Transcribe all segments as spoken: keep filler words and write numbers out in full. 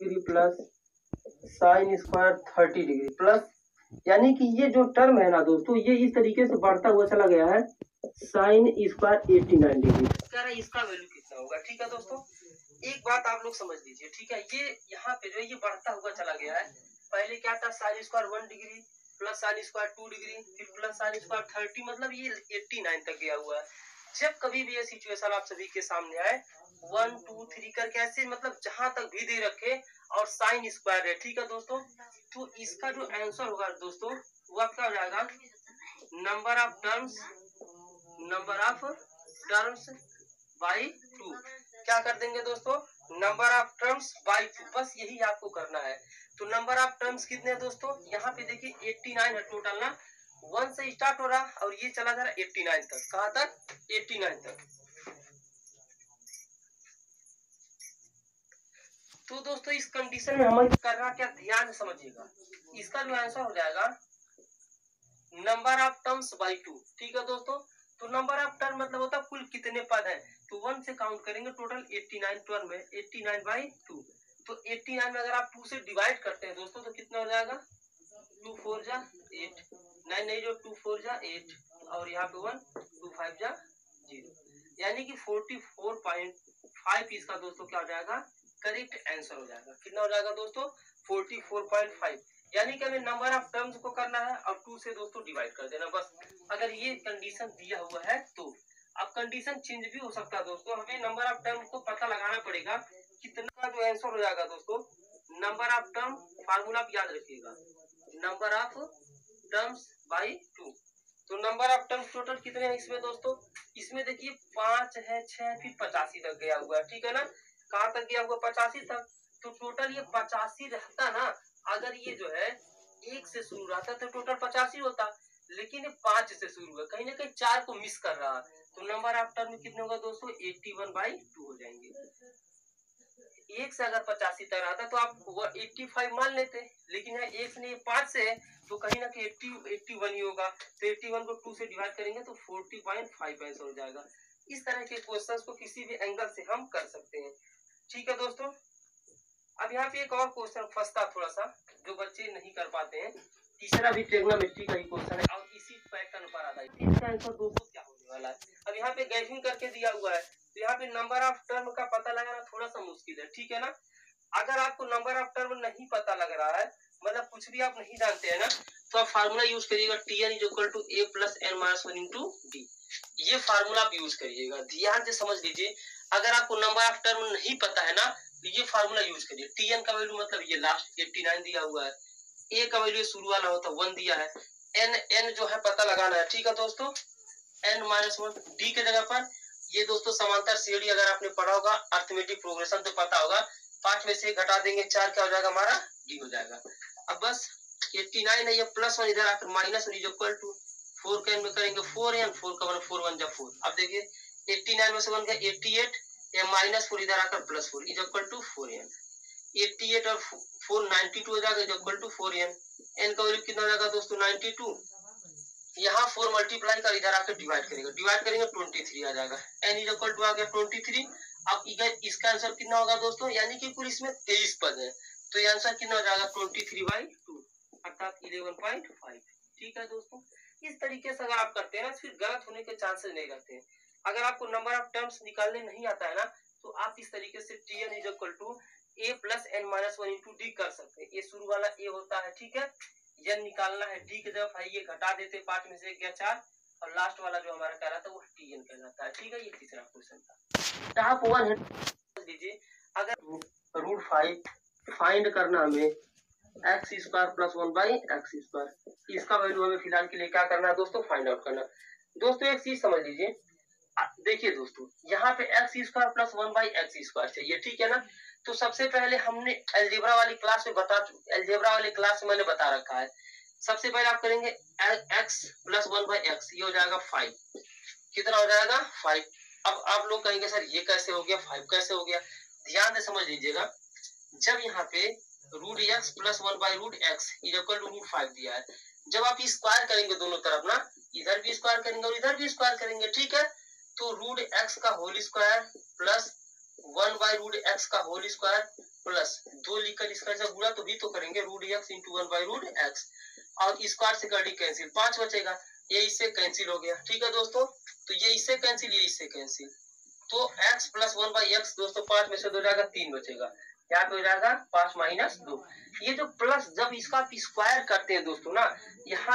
Degree plus sine square thirty degree plus, यानी कि ये जो टर्म है ना दोस्तों, ये इस तरीके से बढ़ता हुआ चला गया है sine square eighty nine degree. कह रहा है इसका वैल्यू कितना होगा। ठीक है दोस्तों, एक बात आप लोग समझ लीजिए। ठीक है, ये यहाँ पे जो ये बढ़ता हुआ चला गया है। पहले क्या था, sine square one degree plus sine square two degree फिर प्लस साइन स्क्वायर थर्टी, मतलब ये एट्टी नाइन तक गया हुआ है। जब कभी भी ये सिचुएशन आप सभी के सामने आए, वन टू थ्री करके ऐसे, मतलब जहां तक भी दे रखे और साइन स्क्वायर है, ठीक है दोस्तों, तो इसका जो आंसर होगा दोस्तों वो आपका हो जाएगा number of terms number of terms by two. क्या कर देंगे दोस्तों, number of terms by two, बस यही आपको करना है। तो नंबर ऑफ टर्म्स कितने हैं दोस्तों, यहाँ पे देखिए एट्टी नाइन है टोटल ना, वन से स्टार्ट हो रहा और ये चला जा रहा एट्टी नाइन तक। कहाँ तक, एट्टी नाइन तक। तो दोस्तों इस कंडीशन में हमें करना क्या, ध्यान से समझिएगा। इसका जो आंसर हो जाएगा number of terms by two. ठीक है दोस्तों, तो नंबर ऑफ टर्म मतलब होता है कुल कितने पद हैं, तो वन से काउंट करेंगे, टोटल एट्टी नाइन टर्म है, एट्टी नाइन बाई टू। तो एट्टी नाइन में अगर आप टू से डिवाइड करते हैं दोस्तों तो कितना हो जाएगा, टू फोर जा एट, नाइन नहीं जो टू फोर जा एट और यहाँ पे वन, टू फाइव जा जीरो, यानी कि फोर्टी फोर पॉइंट फाइव इसका दोस्तों क्या हो जाएगा, करेक्ट आंसर हो जाएगा। कितना हो जाएगा दोस्तों, फोर्टी फोर पॉइंट फाइव, यानी कि हमें नंबर ऑफ टर्म्स को करना है और टू से दोस्तों डिवाइड कर देना बस। अगर ये कंडीशन दिया हुआ है तो अब कंडीशन चेंज भी हो सकता है दोस्तों, हमें नंबर ऑफ टर्म को पता लगाना पड़ेगा कितना का जो आंसर हो जाएगा दोस्तों। नंबर ऑफ टर्म फार्मूला आप याद रखिएगा, number of terms by two. तो नंबर ऑफ टर्म्स टोटल कितने हैं इसमें दोस्तों, इसमें देखिए पांच है, छह फिर पचासी तक गया हुआ है। ठीक है ना, कहाँ तक गया हुआ, पचासी तक। तो टोटल ये पचासी रहता ना, अगर ये जो है एक से शुरू रहता तो टोटल पचासी होता, लेकिन ये पांच से शुरू हुआ, कहीं ना कहीं चार को मिस कर रहा, तो नंबर ऑफ टर्म कितने होगा दोस्तों, एट्टी वन बाई टू हो जाएंगे। एक से अगर पचासी तक आता तो आप वो एट्टी फाइव मान लेते, लेकिन है एक से नहीं पांच से है तो कहीं ना कहीं एट्टी एट्टी वन ही होगा। तो एट्टी वन को टू से डिवाइड करेंगे तो फोर्टी पॉइंट फाइव आंसर हो जाएगा। इस तरह के क्वेश्चंस को किसी भी एंगल से हम कर सकते हैं। ठीक है दोस्तों, अब यहाँ पे एक और क्वेश्चन फंसता थोड़ा सा जो बच्चे नहीं कर पाते हैं, तीसरा भी ट्रिग्नोमेट्री का ही क्वेश्चन है और इसी पैटर्न पर आता है। इसका आंसर दोस्तों क्या होने वाला है, अब यहाँ पे गैसिंग करके दिया हुआ है, तो यहाँ पे नंबर ऑफ टर्म का पता लगाना थोड़ा सा मुश्किल है। ठीक है ना, अगर आपको नंबर ऑफ टर्म नहीं पता लग रहा है, मतलब कुछ भी आप नहीं जानते हैं ना, तो आप फार्मूला यूज करिएगा, T N is equal to A plus N minus one into D. ये फार्मूला आप यूज करिएगा, ध्यान से समझ लीजिए। अगर आपको नंबर ऑफ टर्म नहीं पता है ना, तो ये फार्मूला यूज करिए। टी एन का वैल्यू मतलब ये लास्ट एट्टी नाइन दिया हुआ है, ए का वैल्यू शुरू वाला होता है वन दिया है, एन एन जो है पता लगाना है। ठीक है दोस्तों, एन माइनस वन, डी के जगह पर ये दोस्तों समांतर सीढ़ी अगर आपने पढ़ा होगा अर्थमेटिक प्रोग्रेशन तो पता होगा, पांच में से घटा देंगे चार, क्या हो जाएगा हमारा, डी हो जाएगा। अब बस एट्टी नाइन है, ये प्लस वन इधर आकर minus one is equal to four का में करेंगे फोर एन, फोर का वन फोर वन जा फोर। अब देखिए एट्टी नाइन में से बन गया एट्टी एट, ये माइनस फोर इधर आकर plus four is equal to four N, eighty eight और फोर नाइन्टी टू हो जाएगा is equal to four N. N का वैल्यू कितना हो जाएगा दोस्तों नाइन्टी टू, यहाँ फोर मल्टीप्लाई कर इधर आकर डिवाइड करेंगे, डिवाइड करेंगे ट्वेंटी थ्री आ जाएगा, एन इज इक्वल टू आ गया ट्वेंटी थ्री। अब इधर इसका आंसर कितना होगा दोस्तों, यानी कि कुल इसमें तेईस पद है, तो ये आंसर कितना हो जाएगा ट्वेंटी थ्री बाई टू अर्थात इलेवन पॉइंट फाइव। ठीक है दोस्तों, इस तरीके से अगर आप करते हैं ना फिर गलत होने के चांसेस नहीं रहते हैं। अगर आपको नंबर ऑफ टर्म्स निकालने नहीं आता है ना, तो आप इस तरीके से T N is equal to A plus N minus one into D कर सकते हैं। ये शुरू वाला ए होता है, ठीक है, एन निकालना है, डी की जगह ये घटा देते, पांच में से गया चार, और लास्ट वाला जो हमारा कह रहा था वो टी एन कहलाता है। ठीक है, ये तीसरा क्वेश्चन था। आप वन लीजिए, अगर रूट फाइव फाइंड करना हमें X square plus one by X square, इसका वैल्यू हमें फिलहाल के लिए क्या करना है दोस्तों, फाइंड आउट करना। दोस्तों एक चीज समझ लीजिए, देखिए दोस्तों यहाँ पे X square plus one by X square चाहिए, ठीक है ना। तो सबसे पहले हमने अलजेब्रा वाली क्लास में बता अलजेब्रा वाली क्लास में मैंने बता रखा है, सबसे पहले आप करेंगे X plus one by X, ये हो जाएगा फाइव, कितना हो जाएगा फाइव। अब आप लोग कहेंगे सर ये कैसे हो गया, फाइव कैसे हो गया, ध्यान से समझ लीजिएगा। जब यहाँ पे root X plus one by root X is equal to root five दिया है, जब आप स्क्वायर करेंगे दोनों तरफ ना, इधर भी स्क्वायर करेंगे और इधर भी स्क्वायर करेंगे, ठीक है, तो रूट एक्स का whole square plus one by root X का होल स्क्वायर प्लस दो लिखकर इसका जब गुणा तो भी तो करेंगे root X into one by root X, और स्क्वायर से कर दी कैंसिल, पांच बचेगा, ये इससे कैंसिल हो गया। ठीक है दोस्तों, तो ये इससे कैंसिल, ये इससे कैंसिल, तो x plus one by X दोस्तों पांच में से दो जाएगा, तीन बचेगा, यहाँ पे हो जाएगा पांच माइनस दो। ये जो प्लस जब इसका स्क्वायर करते हैं दोस्तों ना, यहाँ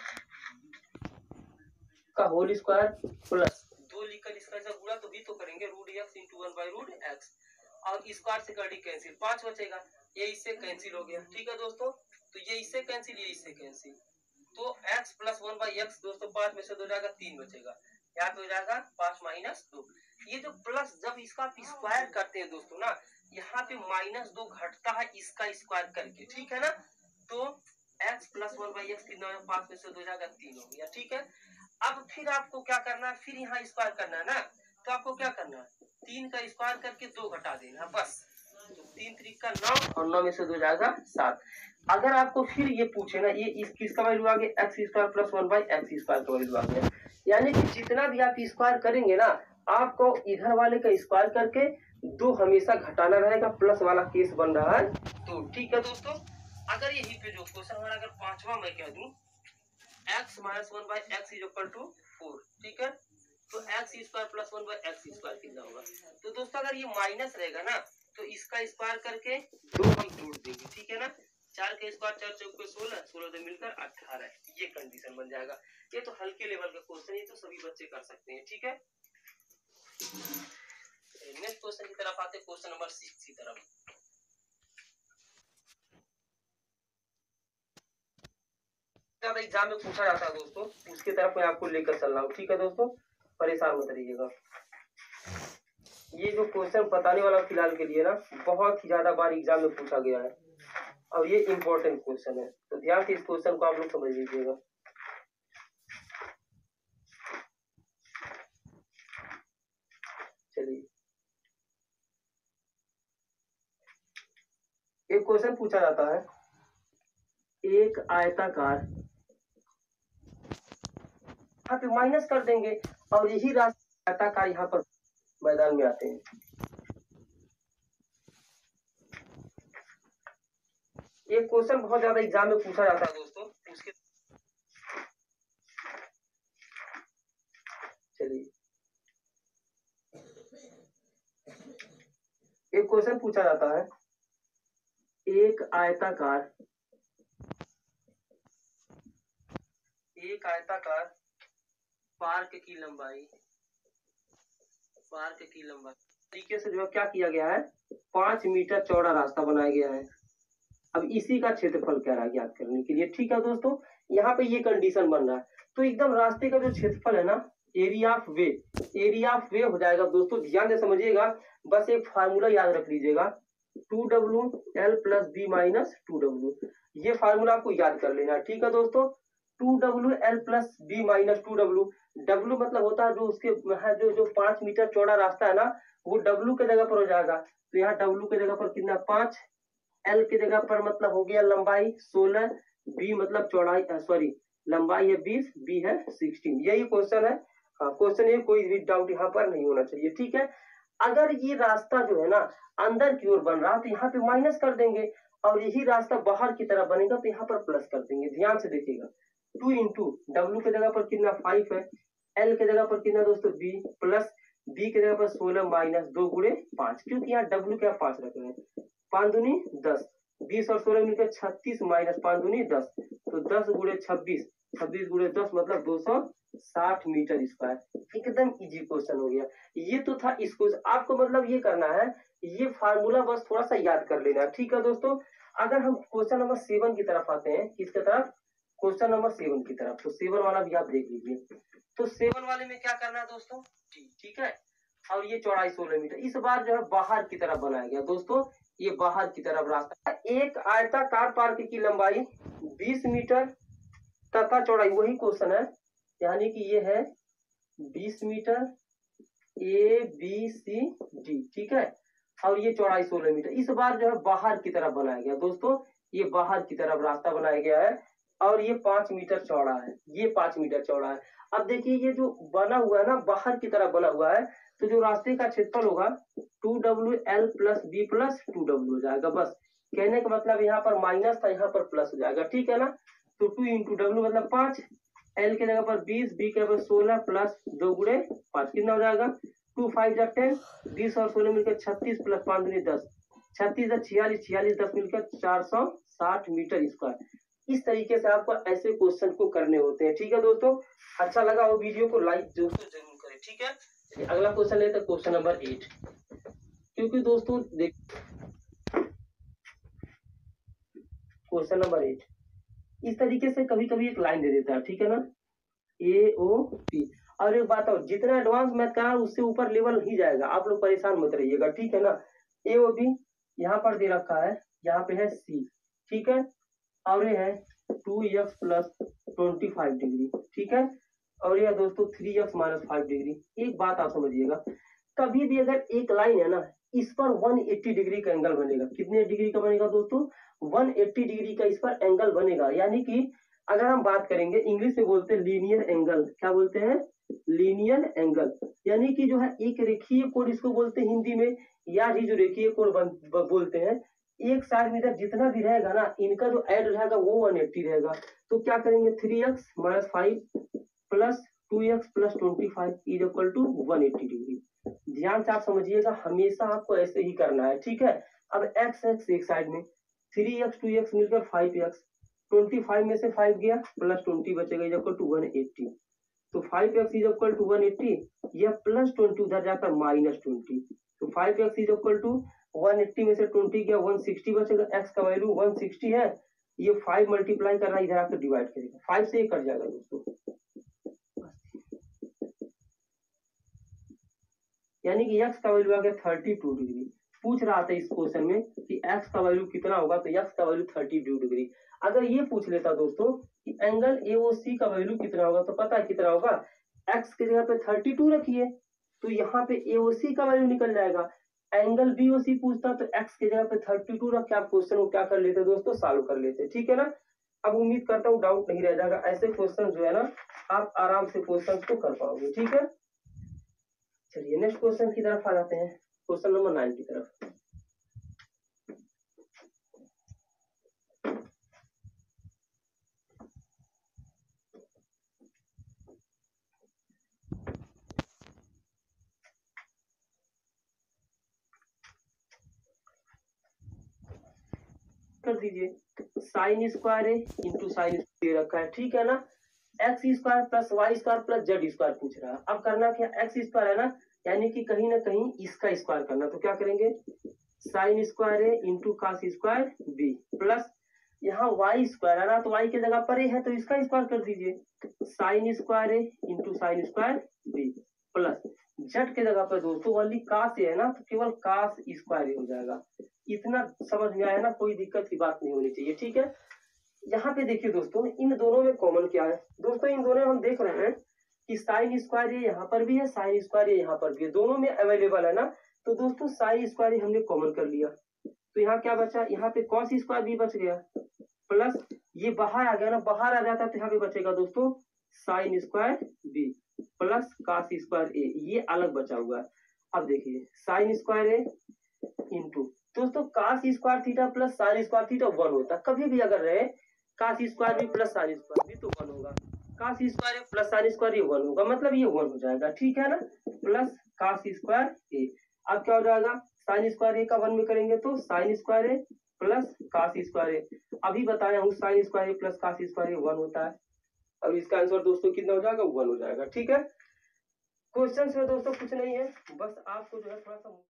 का होल स्क्वायर प्लस दो लिखकर इसका जब गुणा तो भी तो करेंगे root X into one by root X, और स्क्वायर से कर दी कैंसिल, पांच बचेगा, ये इससे कैंसिल हो गया। ठीक है दोस्तों, तो ये इससे कैंसिल, ये इससे कैंसिल, तो x plus one by X दोस्तों पांच में से दो जाएगा, तीन बचेगा, यहाँ पे हो जाएगा पांच माइनस दो। ये जो प्लस जब इसका स्क्वायर करते हैं दोस्तों ना, यहाँ पे माइनस दो घटता है इसका स्क्वायर करके। ठीक है ना, तो x plus one by X कितना है, पांच में से दो जाएगा, तीन हो गया। ठीक है, अब फिर आपको क्या करना है, फिर यहाँ स्क्वायर करना है ना, तो आपको क्या करना है, तीन का स्क्वायर करके दो घटा देना बस, तो तीन त्रिक का नौ, और नौ में से दो जाएगा सात। अगर आपको फिर ये पूछे ना, ये इस किसका वैल्यू आ गया, X square plus one by X square का वैल्यू आ गया, यानी कि जितना भी आप स्क्वायर करेंगे ना, आपको इधर वाले का स्क्वायर करके दो हमेशा घटाना रहेगा, प्लस वाला केस बन रहा है। तो ठीक है दोस्तों, अगर यही पे जो क्वेश्चन हमारा अगर पांचवा मैं कह दूं x minus one by X is equal to four, ठीक है, तो X square plus one by X square कितना होगा। तो दोस्तों अगर ये माइनस रहेगा ना, तो इसका स्क्वायर करके दो हम जोड़ देंगे। ठीक है ना, चार के स्क्वायर चार चौक पे सोलह, सोलह से मिलकर अठारह, ये कंडीशन बन जाएगा। ये तो हल्के लेवल का क्वेश्चन, ये तो सभी बच्चे कर सकते हैं। ठीक है, नेक्स्ट क्वेश्चन की तरफ आते हैं, क्वेश्चन नंबर सिक्स की तरफ। ज्यादा एग्जाम में पूछा जाता है दोस्तों, उसकी तरफ मैं आपको लेकर चल रहा हूँ। ठीक है दोस्तों, परेशान मत रहिएगा। ये जो क्वेश्चन बताने वाला फिलहाल के लिए ना, बहुत ही ज्यादा बार एग्जाम में पूछा गया है, और ये इम्पोर्टेंट क्वेश्चन है, तो ध्यान से इस क्वेश्चन को आप लोग समझ लीजिएगा। चलिए, एक क्वेश्चन पूछा जाता है, एक आयताकार, यहाँ पे माइनस कर देंगे, और यही राशि आयताकार यहाँ पर मैदान में आते हैं। ये क्वेश्चन बहुत ज्यादा एग्जाम में पूछा जाता है दोस्तों, उसके चलिए, एक क्वेश्चन पूछा जाता है, एक आयताकार, एक आयताकार पार्क की लंबाई, पार्क की लंबाई तरीके से जो है क्या किया गया है, पांच मीटर चौड़ा रास्ता बनाया गया है। अब इसी का क्षेत्रफल क्या रहा ज्ञात करने के लिए। ठीक है दोस्तों, यहाँ पे ये कंडीशन बन रहा है, तो एकदम रास्ते का जो क्षेत्रफल है ना, area of way, area of way हो जाएगा दोस्तों। ध्यान से समझिएगा, बस एक फार्मूला याद रख लीजिएगा, two W L plus B minus two W, ये फार्मूला आपको याद कर लेना। ठीक है दोस्तों, two W L plus B minus two W, W मतलब होता है जो उसके है जो जो पांच मीटर चौड़ा रास्ता है ना, वो डब्ल्यू के जगह पर हो जाएगा। तो यहाँ डब्ल्यू के जगह पर कितना, पांच, एल की जगह पर मतलब हो गया लंबाई सोलह, बी मतलब चौड़ाई सॉरी लंबाई है बीस, बी है सिक्सटीन, यही क्वेश्चन है। हाँ, क्वेश्चन ये कोई भी डाउट यहाँ पर नहीं होना चाहिए। ठीक है, अगर ये रास्ता जो है ना अंदर की ओर बन रहा तो यहाँ पे माइनस कर देंगे, और यही रास्ता बाहर की तरफ बनेगा तो यहाँ पर प्लस कर देंगे। ध्यान से देखिएगा, टू इंटू डब्ल्यू के जगह पर कितना फाइव है, एल के जगह पर कितना दोस्तों बी, प्लस बी के जगह पर सोलह माइनस दो गुणे पांच, क्योंकि यहाँ डब्ल्यू क्या पांच रख रहे हैं, पांच दूनी दस, बीस और सोलह मिलकर छत्तीस माइनस पांच दूनी दस, तो दस गुणे छब्बीस, छब्बीस गुणे दस मतलब दो सौ साठ मीटर स्क्वायर। एकदम इजी क्वेश्चन हो गया। ये तो था इस क्वेश्चन, आपको मतलब ये करना है, ये फार्मूला बस थोड़ा सा याद कर लेना। ठीक है दोस्तों, अगर हम क्वेश्चन नंबर सेवन की तरफ आते हैं, किसकी तरफ, क्वेश्चन नंबर सेवन की तरफ, तो सेवन वाला भी आप देख लीजिए। तो सेवन वाले में क्या करना है दोस्तों, ठीक है, और ये चौड़ाई सोलह मीटर, इस बार जो है बाहर की तरफ बनाया गया दोस्तों, ये बाहर की तरफ रास्ता। एक आयताकार पार्क की लंबाई बीस मीटर तथा चौड़ाई, वही क्वेश्चन है, यानी कि ये है बीस metre, A B C D, ठीक है, और ये चौड़ाई सोलह मीटर, इस बार जो है बाहर की तरफ बनाया गया दोस्तों, ये बाहर की तरफ रास्ता बनाया गया है, और ये पांच मीटर चौड़ा है, ये पांच मीटर चौड़ा है। अब देखिए ये जो बना हुआ है ना बाहर की तरफ बना हुआ है, तो जो रास्ते का क्षेत्रफल होगा two W L plus B plus two W हो जाएगा। बस कहने का मतलब यहाँ पर माइनस था, यहाँ पर प्लस हो जाएगा, ठीक है ना। तो टू इंटू डब्ल्यू मतलब पांच, एल के जगह पर बीस, बी के जगह पर सोलह प्लस दो गुणे पांच कितना हो जाएगा, टू फाइव जा टेन, बीस और सोलह मिलकर छत्तीस प्लस पांच दूनी दस, छत्तीस छियालीस, छियालीस दस मिलकर चार सौ साठ मीटर स्क्वायर। इस तरीके से आपको ऐसे क्वेश्चन को करने होते हैं, ठीक है दोस्तों। अच्छा लगा हो वीडियो को लाइक दोस्तों जरूर करें, ठीक है। अगला क्वेश्चन लेते हैं, क्वेश्चन नंबर एट। क्योंकि दोस्तों देख क्वेश्चन नंबर एट इस तरीके से कभी कभी एक लाइन दे देता है, ठीक है ना, ए ओ पी। और एक बात और, जितना एडवांस मैथ करा उससे ऊपर लेवल ही जाएगा, आप लोग परेशान मत रहिएगा, ठीक है ना। ए ओ बी यहाँ पर दे रखा है, यहाँ पे है सी, ठीक है, और ये है two X plus twenty five degree, ठीक है, और यह दोस्तों three X minus five degree. एक बात आप समझिएगा, कभी भी अगर एक लाइन है ना, इस पर एक सौ अस्सी डिग्री का एंगल बनेगा। कितने डिग्री का बनेगा दोस्तों, एक सौ अस्सी डिग्री का इस पर एंगल बनेगा। यानी कि अगर हम बात करेंगे, इंग्लिश में बोलते हैं लीनियर एंगल, क्या बोलते हैं, लीनियर एंगल। यानी कि जो है एक रेखीय कोण इसको बोलते हैं हिंदी में, या ही जो रेखीय कोण बोलते हैं। एक साइड में इधर जितना भी रहेगा ना, इनका जो ऐड रहेगा वो एक सौ अस्सी रहेगा। तो क्या करेंगे, three X minus five plus two X plus twenty five is equal to one eighty degree. ध्यान से आप समझिएगा, हमेशा आपको ऐसे ही करना है, ठीक है। अब एक्स एक्स एक साइड में, थ्री एक्स टू एक्स मिलकर फाइव एक्स, ट्वेंटी फाइव में से फाइव गया प्लस ट्वेंटी बचेगा is equal to one eighty. तो five X is equal to one eighty, यह प्लस ट्वेंटी उधर जाकर माइनस ट्वेंटी। तो five X is equal to one eighty में से ट्वेंटी गया वन सिक्सटी बचेगा, एक्स का वैल्यू वन सिक्सटी है, ये फाइव मल्टीप्लाई करना इधर आकर डिवाइड करेगा, फाइव से ये कट जाएगा दोस्तों। यानी कि x का वैल्यू आ गया थर्टी टू डिग्री। पूछ रहा था इस क्वेश्चन में कि x का वैल्यू कितना होगा, तो x का वैल्यू थर्टी टू डिग्री। अगर ये पूछ लेता दोस्तों कि एंगल ए ओ सी का वैल्यू कितना होगा, तो पता है कितना होगा, x की जगह पे थर्टी टू रखिए तो यहाँ पे ए ओ सी का वैल्यू निकल जाएगा। एंगल बी ओ सी पूछता तो x की जगह पे थर्टी टू रख के आप क्वेश्चन को क्या कर लेते दोस्तों, सॉल्व कर लेते, ठीक है ना। अब उम्मीद करता हूँ डाउट नहीं रह जाएगा, ऐसे क्वेश्चन जो है ना आप आराम से क्वेश्चन को कर पाओगे, ठीक है। चलिए नेक्स्ट क्वेश्चन की तरफ आ जाते हैं, क्वेश्चन नंबर नाइन की तरफ। कर दीजिए, साइन स्क्वायर है इंटू साइन दे रखा है, ठीक है ना। X square plus Y square plus Z square पूछ रहा है। अब करना क्या, एक्स स्क्वायर है ना, यानी कि कहीं ना कहीं इसका स्क्वायर करना, तो क्या करेंगे, साइन स्क्वायर है into cos square B plus यहाँ वाई स्क्वायर है ना, तो वाई की जगह पर ए है तो इसका स्क्वायर कर दीजिए, साइन स्क्वायर है into sine square B plus Z के जगह पर दोस्तों ओनली कास है ना, तो केवल कास स्क्वायर हो जाएगा। इतना समझ में आया ना, कोई दिक्कत की बात नहीं होनी चाहिए, ठीक है। यहाँ पे देखिए दोस्तों, इन दोनों में कॉमन क्या है दोस्तों, इन दोनों में हम देख रहे हैं कि साइन स्क्वायर ये यहाँ पर भी है, साइन स्क्वायर ये यहाँ पर भी है, दोनों में अवेलेबल है ना। तो दोस्तों साइन स्क्वायर हमने कॉमन कर लिया, तो यहाँ क्या बचा, यहाँ पे कॉस स्क्वायर भी बच गया प्लस ये बाहर आ गया ना, बाहर आ जाता तो यहाँ पे बचेगा दोस्तों sine square B plus cos square A, ये अलग बचा हुआ है। अब देखिए साइन स्क्वायर ए इंटू दोस्तों cos square theta plus sine square theta one होता है। कभी भी अगर रहे cos square B plus sine square B तो वन होगा, cos square plus sine square ये वन होगा, मतलब ये वन हो जाएगा, ठीक है ना, प्लस कास स्क्वायर ए। अब क्या हो जाएगा, साइन स्क्वायर ए का वन में करेंगे तो sine square A plus cos square A. अभी बताया हूँ sine square A plus cos square A one होता है, और इसका आंसर दोस्तों कितना हो जाएगा, वन हो जाएगा, ठीक है। क्वेश्चन में दोस्तों कुछ नहीं है, बस आपको जो है थोड़ा सा